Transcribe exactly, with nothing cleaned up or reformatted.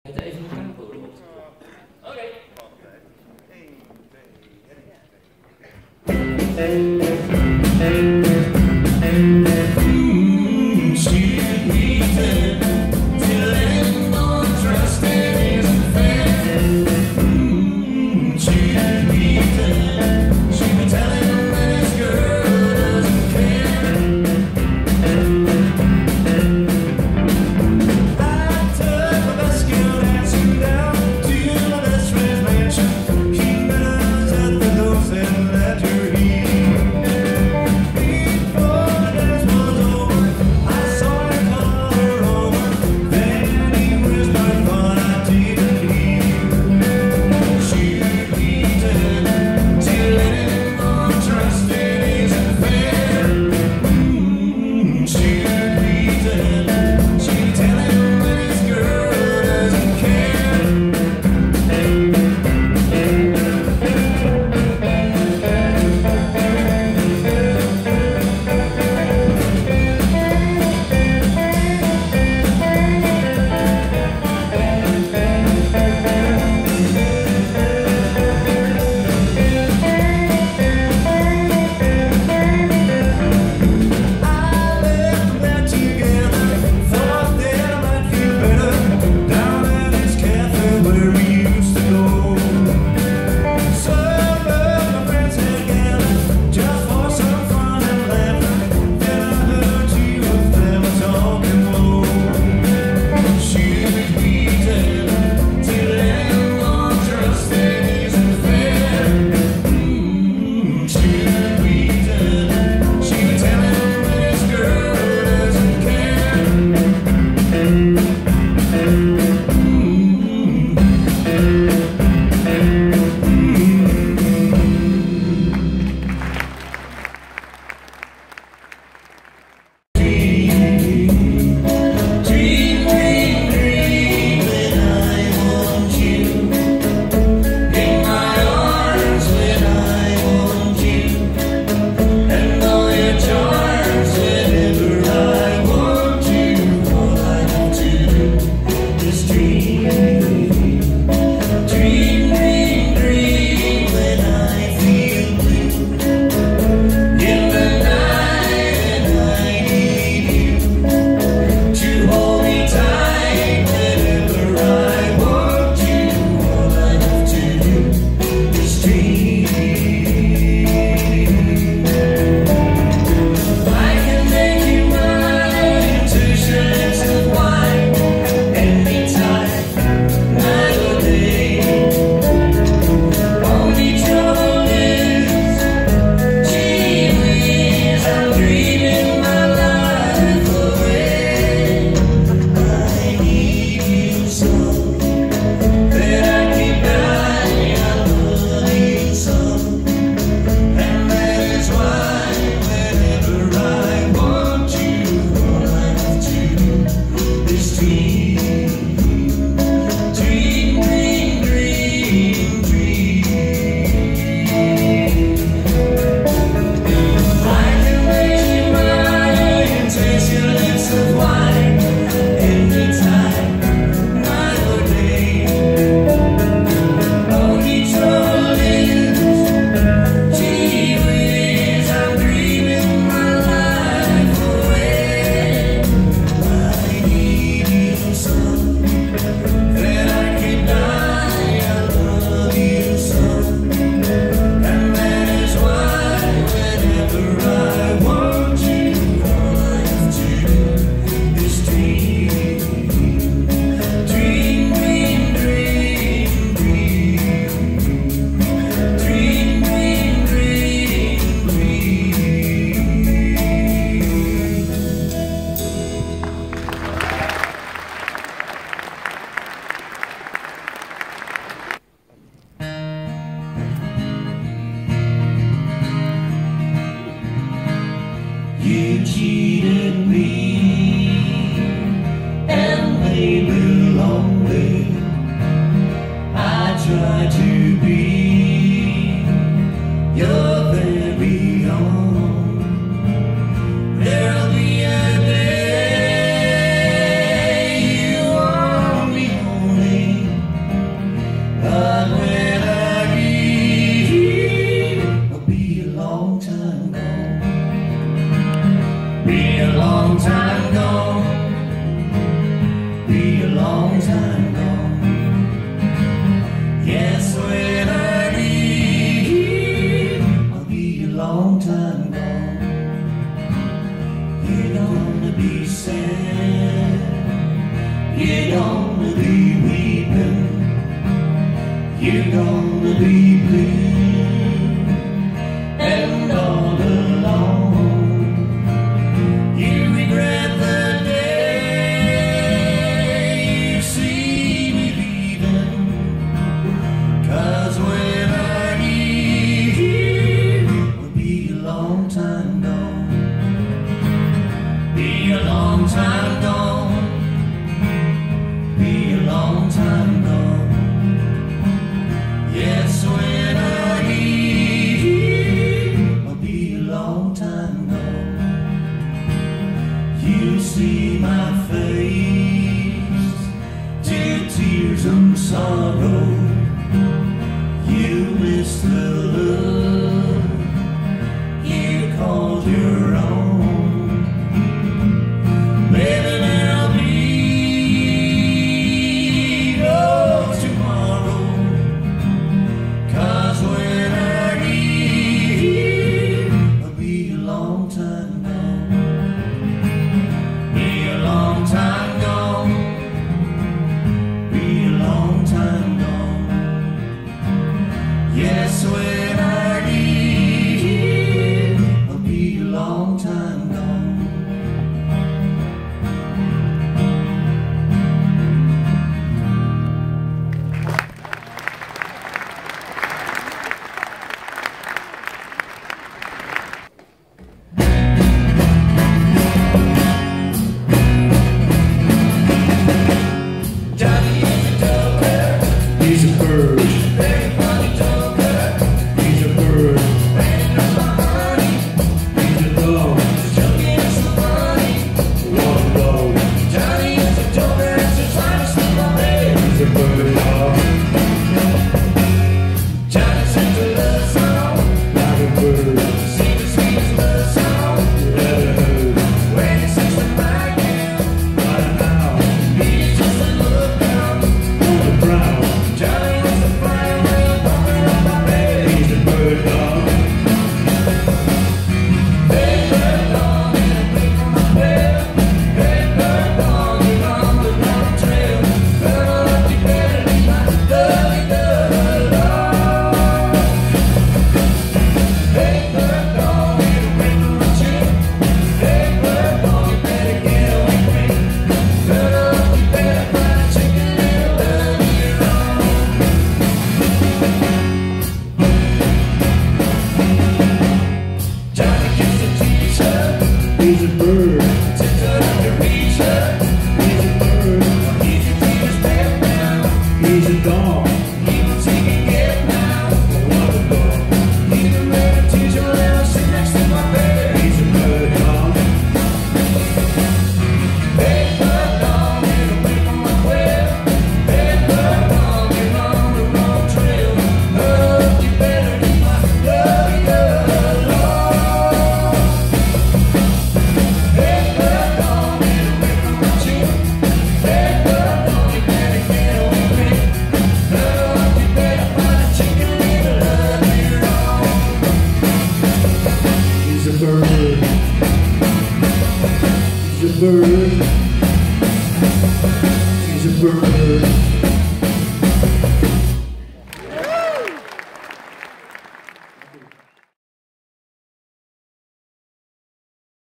Even een tempo erop. Oké. Keep it up, let the doors and let her heat. when I leave, I'll be a long time gone. He's a bird. Very funny joker. He's a bird. Banging up my money. He's a dog. Joking is so funny. What a dog. Johnny is a joker. It's a trying to sleep on me. He's a bird dog. Johnny sings a love song. Like a bird. Sings the sweetest love song you ever heard. When he sings the mic down. Right now. He's just a look down. On the brow. Johnny was a fire wheel bumping on my bed. He's a bird dog. Hey bird dog, get away from my bed. Hey bird dog, you're on the wrong trail. Girl, up you better be my lovey dove dog. Hey bird dog, get away from my chick. Hey bird dog, you better get away from me. Girl, up you better find a chicken little love you wrong. Johnny gets a t-shirt. He's a bird. Tips it up to reach her. He's a bird. He's a teacher's pet now. He's a dog. He will take and get now. What a dog. He's a red teacher now. Sit next to my bed. He's a bird dog. Hey bird dog, get away from my web. Hey bird dog, you're on the wrong trail. Oh, you better be my lovey dove dog. Hey bird dog, get away from my chick. Hey bird dog, you better get away from me. Oh, you better find a chicken little love you wrong. He's a bird. He's a bird.